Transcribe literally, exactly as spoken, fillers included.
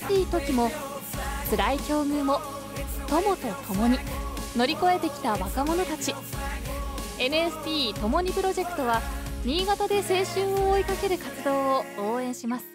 しい時も辛い境遇も友と共に乗り越えてきた若者たち。 エヌエスティー ともにプロジェクトは新潟で青春を追いかける活動を応援します。